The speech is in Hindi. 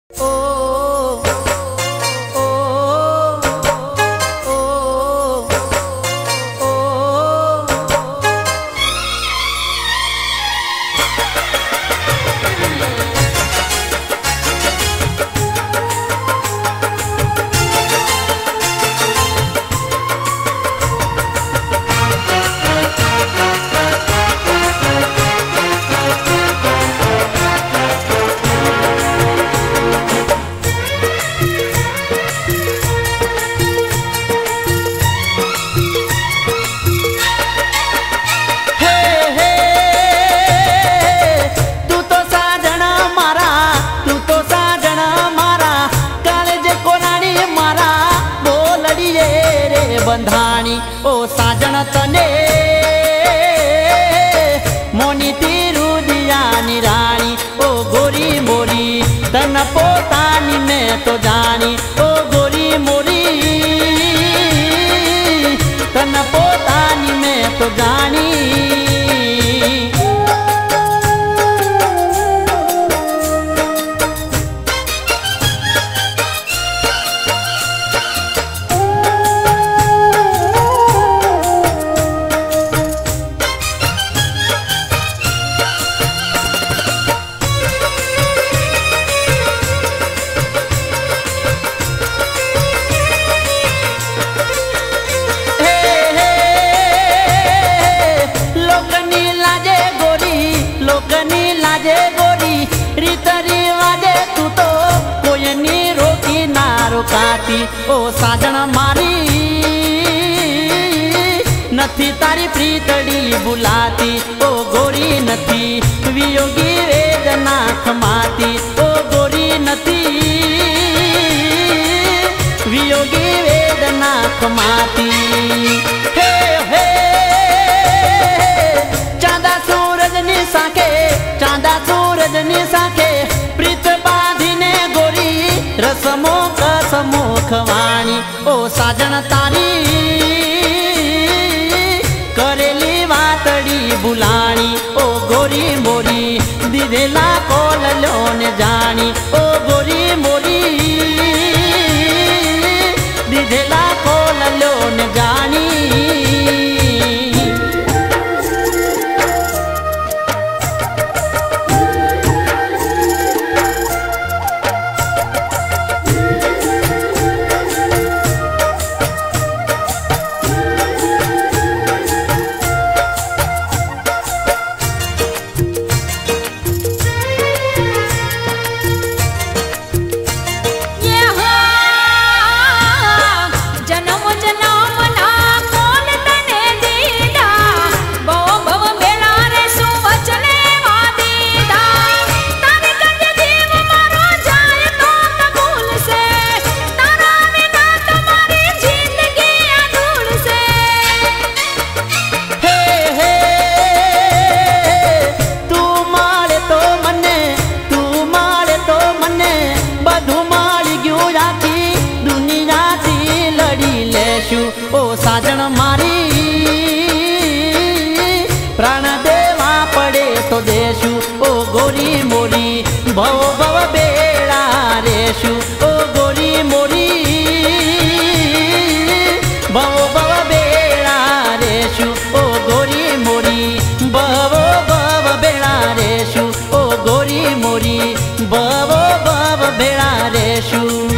बंधाणी ओ साजन तने मोनी तिरुदियानी राणी ओ गोरी मोरी तन पोतानी में तो जानी ओ गोरी मोरी तन पोतानी में तो जानी। लाजे गोरी रीत रिवाजे तू तो कोई नी रोकी ना रोकाती ओ साजन मारी नथी तारी प्रीतड़ी बुलाती ओ गोरी नथी वियोगी वेदना खमाती ओ गोरी नथी वियोगी वेदना खमाती। हे हे चांदा सूरज नी साके चांदा सूरज नी साके प्रीत बांधीने गोरी रसमो कसमो खवाणी ओ साजन तारी करेली वातड़ी बुलाणी ओ गोरी मोरी दीधेला कोललो ने जानी ओ गोरी मोरी दीधेला कोललो ने जानी। ओ साजन मारी प्राण देवा पड़े तो देशु ओ गोरी मोरी भव भव बेड़ा रेशु ओ गोरी मोरी भव भव बेड़ा रेशु ओ गोरी मोरी भव भव बेड़ा रेशु ओ गोरी मोरी भव भव बेड़ा रेशु।